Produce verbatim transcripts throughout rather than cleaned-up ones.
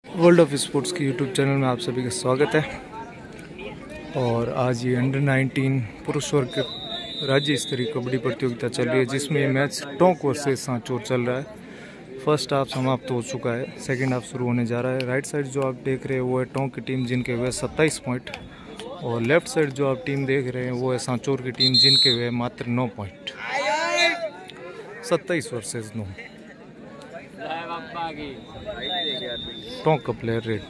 World of sports की YouTube channel में आप सभी का स्वागत है। और आज ये अंडर नाइनटीन पुरुष वर्ग राज्य स्तरीय कबड्डी प्रतियोगिता चल रही है, जिसमें ये मैच टोंक वर्सेस सांचौर चल रहा है। फर्स्ट हाफ समाप्त हो चुका है, सेकंड हाफ शुरू होने जा रहा है। राइट साइड जो आप देख रहे हैं वो है टोंक की टीम, जिनके हुए सत्ताईस पॉइंट, और लेफ्ट साइड जो आप टीम देख रहे हैं वो है सांचौर की टीम, जिनके हुए मात्र नौ पॉइंट। सत्ताईस वर्सेस नौ। टोंक का प्लेयर रेड।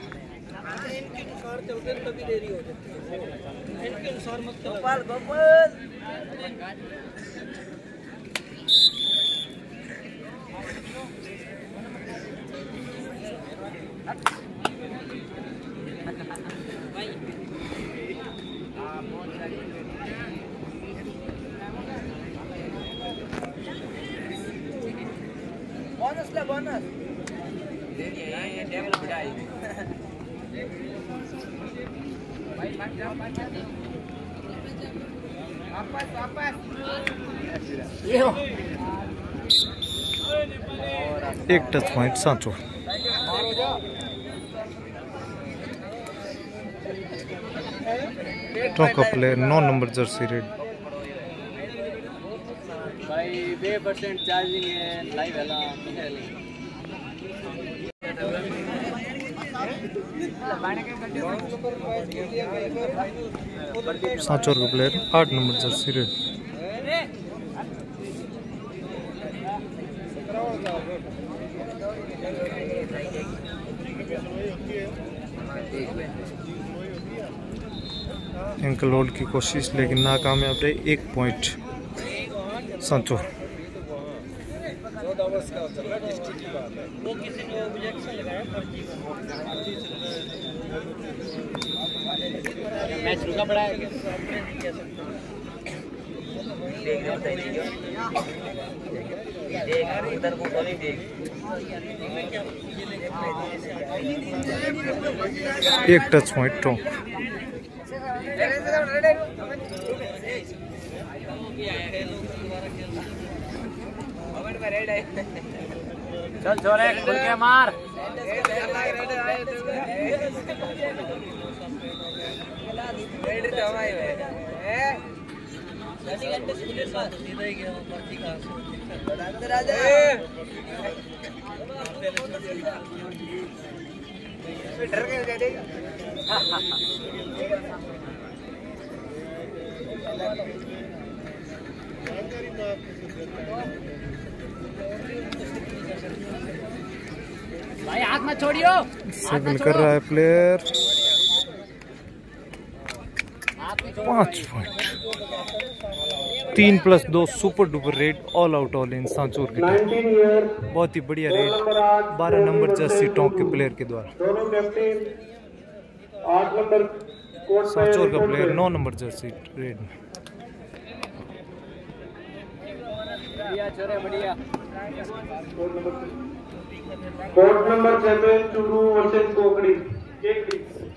बोनस ले बोनस दे दिए ये टेबल बढ़ाई भाई मत जाओ मत जाओ वापस वापस यो एक टच पॉइंट सांचौर। टोंक का प्लेयर नौ नंबर जर्सी रेड। भाई बे परसेंट चार्जिंग है लाइव है ना सांचौर का प्लेयर आठ number jersey raid. Ankle hold की कोशिश लेकिन नाकामयाब रही। एक पॉइंट सांचौर। मैच रुका पड़ा है इधर को नहीं देख। एक टच पॉइंट टोंक। चल छोरे खुल के मार। भाई हाथ मत छोड़ियो। सेवन कर रहा है प्लेयर। पांच पॉइंट। तीन प्लस दो super duper raid. All out all in Sanchore की टीम। बहुत ही बढ़िया रेड बारह नंबर जर्सी टोंक के प्लेयर के द्वारा। सांचौर का प्लेयर नौ नंबर जर्सी रेड में। बढ़िया छोरे बढ़िया। Court number champion Churu versus Kokdi Kekri.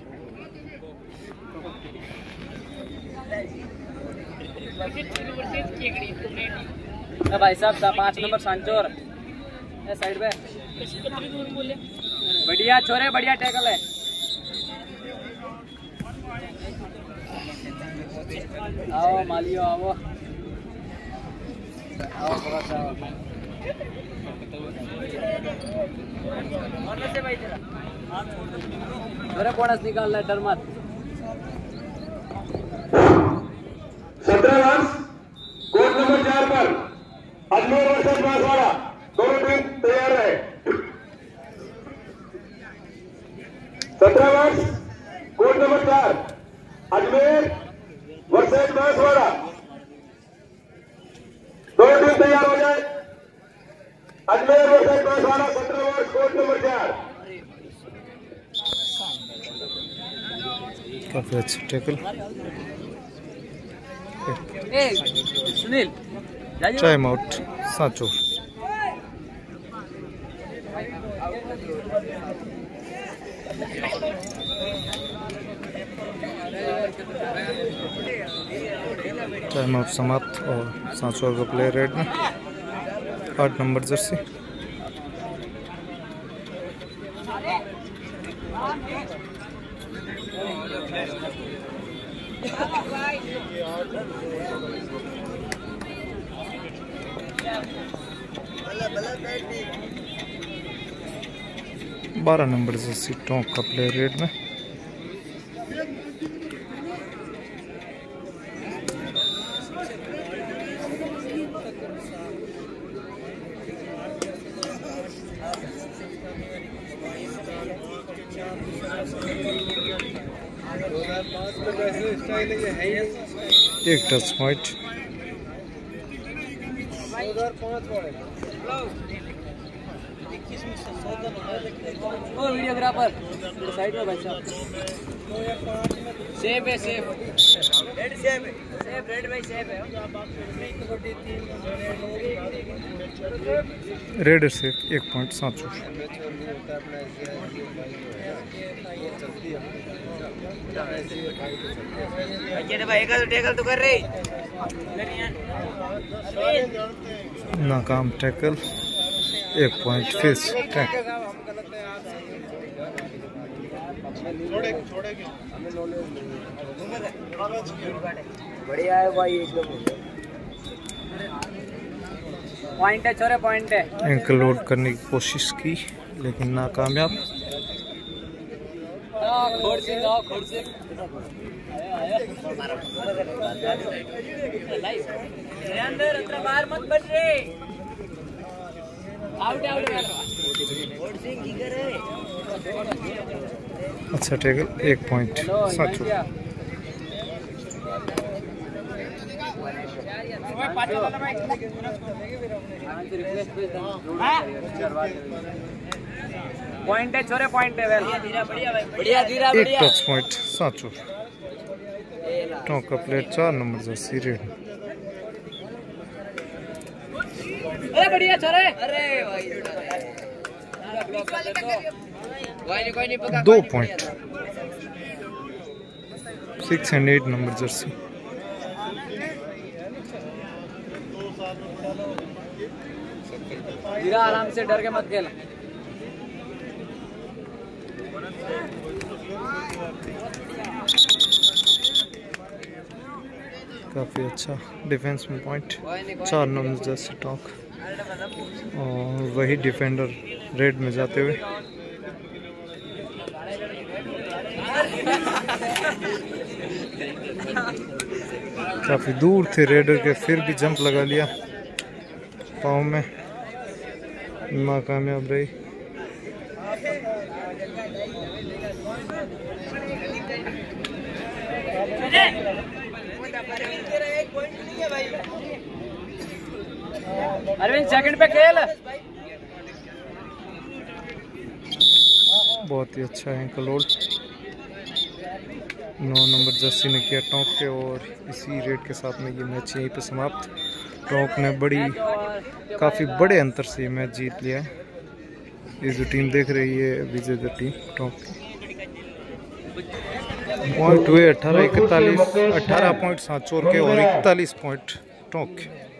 भाई साहब पाँच नंबर सांचौर साइड पे। बढ़िया छोरे बढ़िया टैकल है। आओ मालियो आओ आओ मेरा बोनस निकाल रहा है, डर मत। सत्रह रन कोर्ट नंबर चार पर अजमेर वर्सेस बांसवाड़ा। दोनों टीम तैयार है। सत्रह रन कोर्ट नंबर चार अजमेर वर्सेस बांसवाड़ा। दोनों टीम तैयार हो जाए। अजमेर वर्सेस बांसवाड़ा। सत्रह वर्ष कोर्ट नंबर चार। काफी अच्छा tackle. Sunil time out Sanchore. Time out समाप्त और सांचौर का प्लेयर रेड में आठ नंबर जर्सी। बारह नंबर जर्सी टोंक का प्लेयर रेड में। एक टच पॉइंट। ओ वीडियोग्राफर साइड में भाई साहब। सेफ है, सेफ रेड, सेफ है, सेफ रेड भाई, सेफ है। रेड सेफ एक पॉइंट सात सौ। टैकल तो कर रही नाकाम टैकल, एक पॉइंट फेस टैकल। बढ़िया है भाई, एकदम पॉइंट है, छोरे पॉइंट है। एंकल लोड करने की कोशिश की लेकिन नाकामयाब। अंदर अंदर बाहर मत बन रे। आउट आउट अच्छा टैकल, एक पॉइंट सात सौ। पॉइंट है, छोरे पॉइंट है। बढ़िया बढ़िया बढ़िया। एक टच पॉइंट सात सौ। टोंक का प्लेयर चार नंबर जर्सी रेड। अरे बढ़िया छोरे। अरे भाई दो point. Six and eight number jersey. धीरा, आराम से, डर के मत खेल। काफ़ी अच्छा डिफेंस में पॉइंट। चार नंबर जर्सी टोंक और वही डिफेंडर रेड में जाते हुए। काफ़ी दूर थे रेडर के, फिर भी जंप लगा लिया पाँव में, नाकामयाब रही। अरविंद सेकंड पे खेल। बहुत ही अच्छा एंकल लोड नौ नंबर जर्सी ने किया टोंक के, और इसी रेड के साथ में ये मैच यहीं पे समाप्त। टोंक ने बड़ी काफ़ी बड़े अंतर से ये मैच जीत लिया है। ये जो टीम देख रही है विजेता टीम टोंक की। पॉइंट हुए अठारह इकतालीस, अठारह पॉइंट सात सौ के और इकतालीस पॉइंट टोंक के।